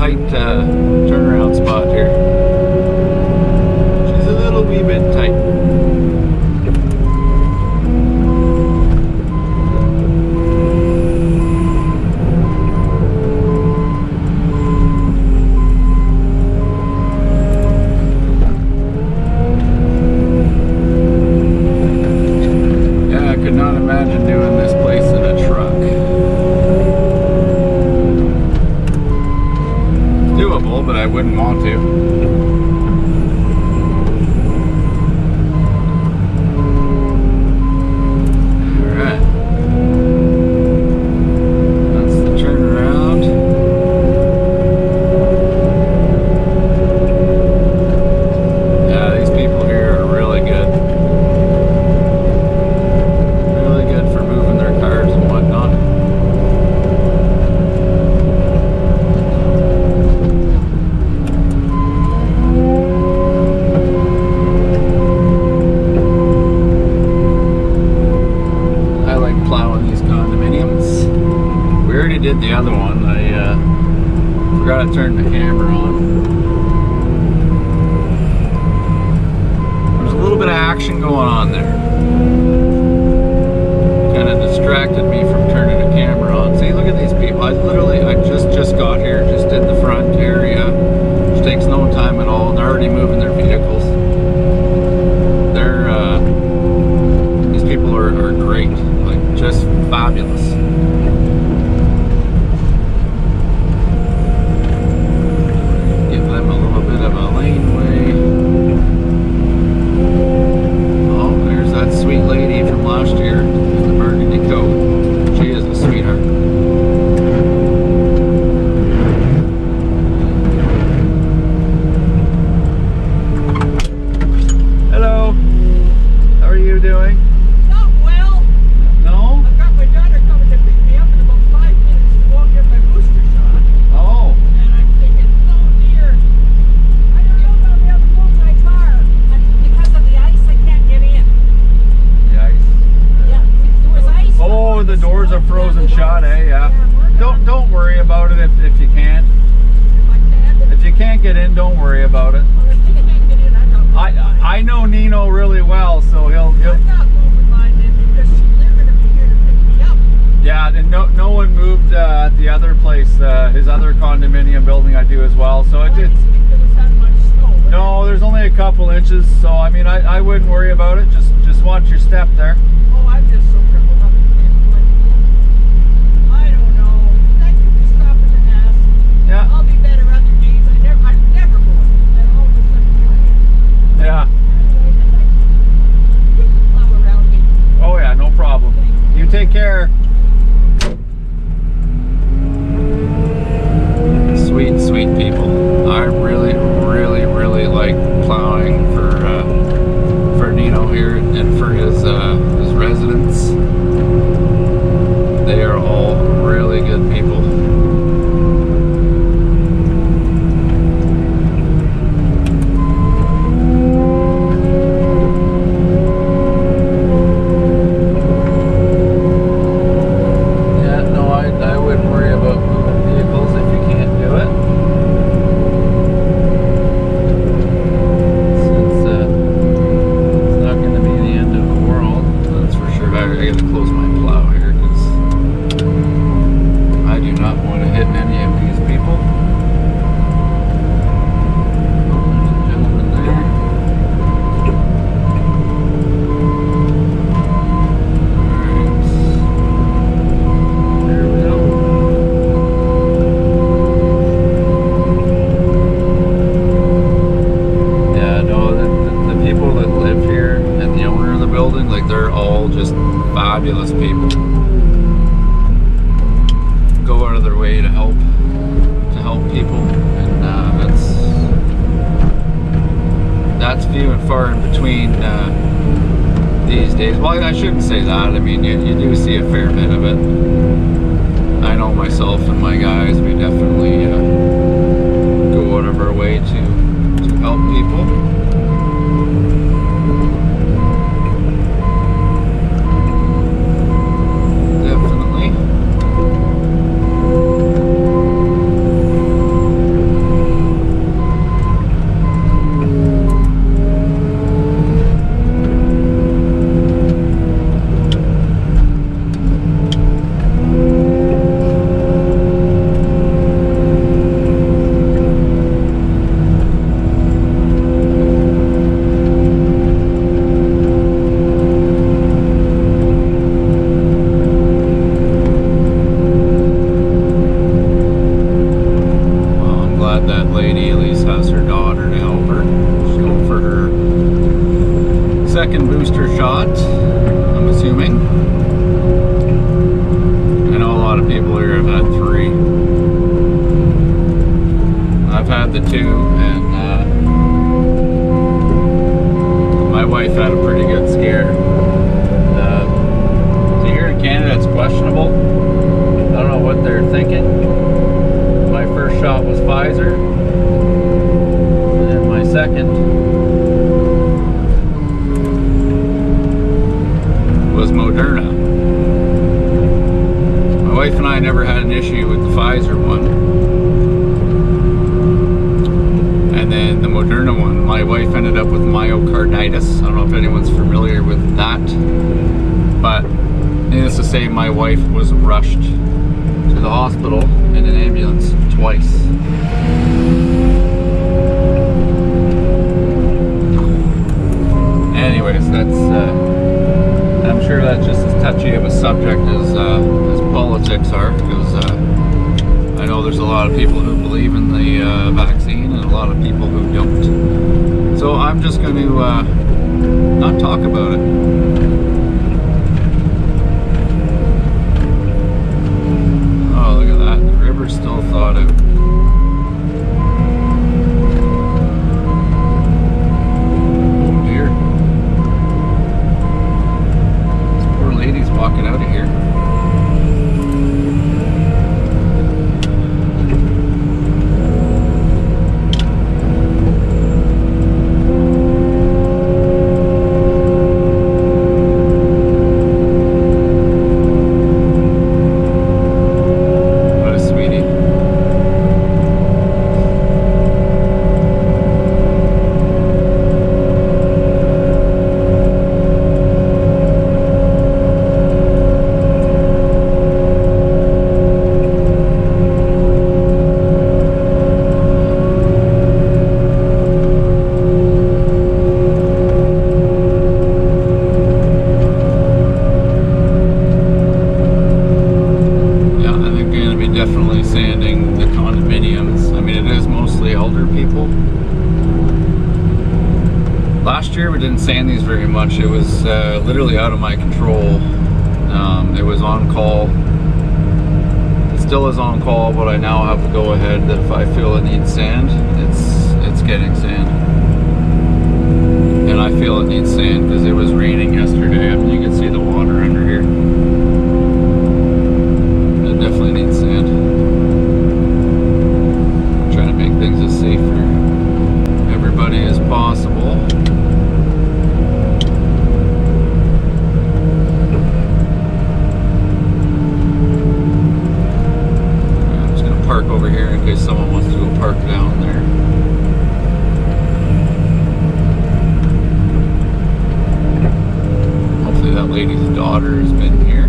tight turnaround spot here. She's a little wee bit tight. But I wouldn't want to. Alright. That's the turnaround. Yeah, these people here are really good. Really good for moving their cars and whatnot. Plowing these condominiums. We already did the other one. I forgot to turn the camera on. There's a little bit of action going on there. Kind of distracted me from turning the camera on. See, look at these people. I just got here, just did the front area, which takes no time at all, and they're already moving their vehicles. These people are great. Just fabulous. Give them a little bit of a laneway. Oh, there's that sweet lady from last year in the burgundy coat. She is a sweetheart. Hello. How are you doing? The doors are frozen shut, eh? Yeah. Don't worry about it if you can't. If you can't get in, don't worry about it. I know Nino really well, so he'll. Yeah, and no one moved at the other place, his other condominium building I do as well. So it's no, there's only a couple inches, so I mean I wouldn't worry about it. Just watch your step there. Oh, I'm just so crippled up. I don't know. Thank you for stopping to ask. Yeah. I'll be better other days. I'm never going. And all of a sudden here I am. Yeah. Anyway, you can plow around me. Oh yeah, no problem. You take care. Sweet, sweet people. I really like plowing for Nino here and for his residents. They are all really good people. Fabulous people. Go out of their way to help people, and that's few and far in between these days. Well, I shouldn't say that. I mean, you do see a fair bit of it. I know myself and my guys, we definitely go out of our way to help people. the two, and my wife had a pretty good scare. So here in Canada, it's questionable. I don't know what they're thinking. My first shot was Pfizer, and my second was Moderna. My wife and I never had an issue with the Pfizer one. And then the Moderna one, my wife ended up with myocarditis. I don't know if anyone's familiar with that. But needless to say, my wife was rushed to the hospital in an ambulance twice. Anyways, I'm sure that's just as touchy of a subject as politics are, because I know there's a lot of people who believe in the vaccine and a lot of people who don't. So I'm just going to not talk about it. Oh, look at that. The river's still thawed out. Walking out of here. What a sweetie. Definitely sanding the condominiums. I mean, it is mostly elder people. Last year we didn't sand these very much. It was literally out of my control. It was on call. It still is on call, but I now have to go ahead that if I feel it needs sand, it's getting sand. And I feel it needs sand because it was raining yesterday. I mean, you can see the water under here. It definitely needs sand. I'm trying to make things as safe for everybody as possible. I'm just going to park over here in case someone wants to go park down there. Hopefully that lady's daughter has been here.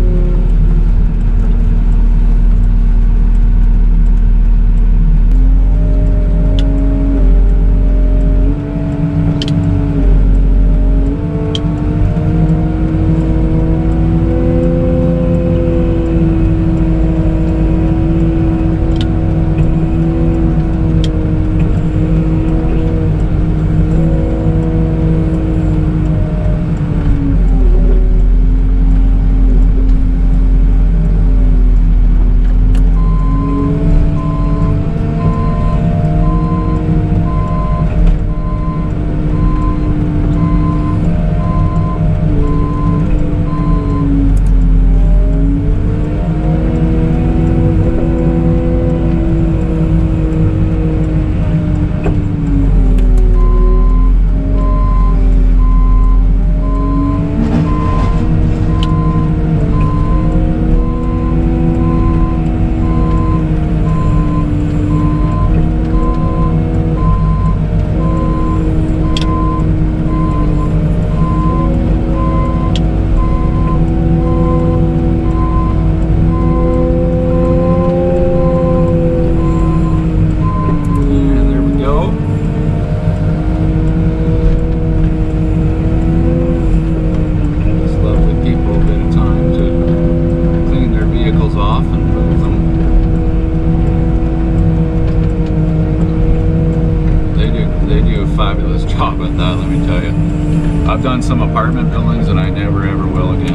fabulous job at that, let me tell you. I've done some apartment buildings and I never ever will again.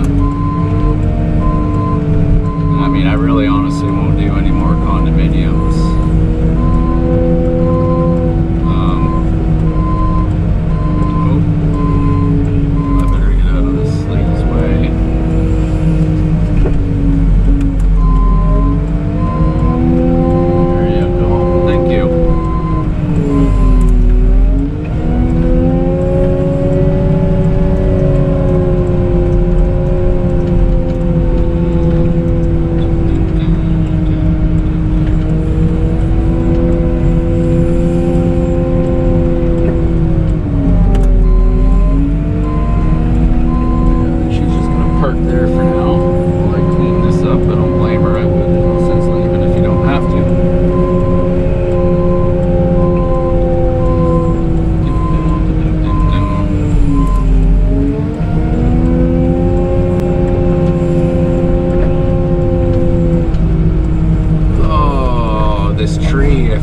I mean, I really honestly won't do any more condominiums.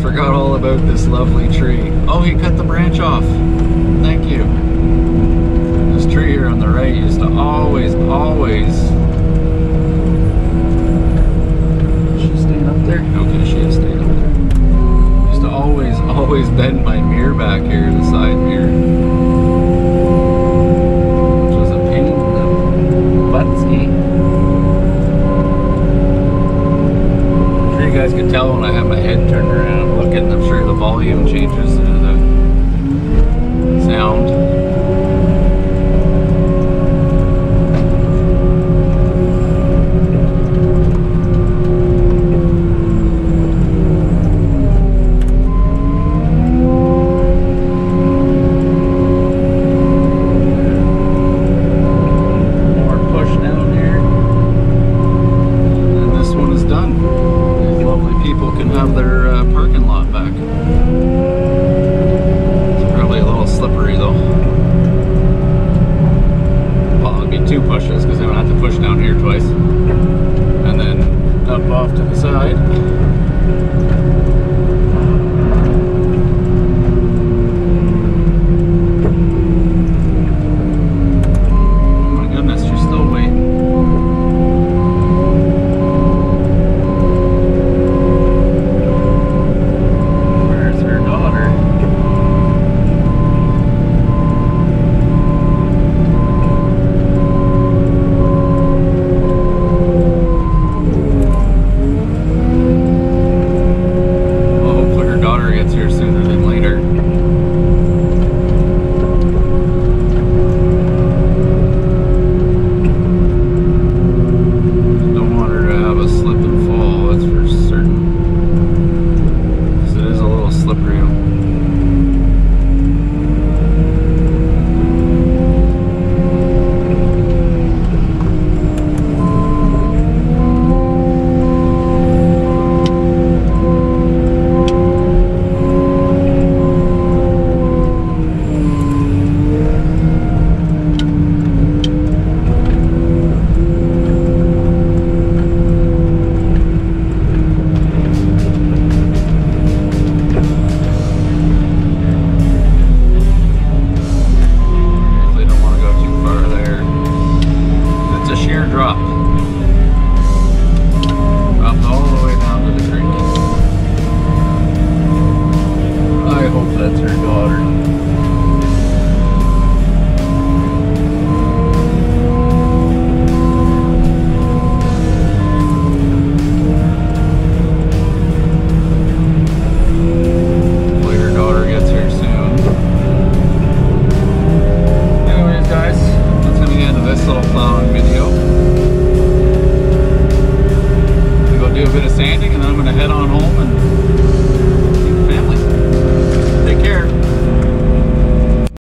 forgot all about this lovely tree. Oh, he cut the branch off. Thank you. This tree here on the right used to always... Is she staying up there? Okay, she is staying up there. Used to always bend my mirror back here, the side mirror. Which was a pain in the butt-ski. I'm sure you guys could tell when I have my head turned around, I'm looking, I'm sure the volume changes to the sound. Sanding, and I'm going to head on home and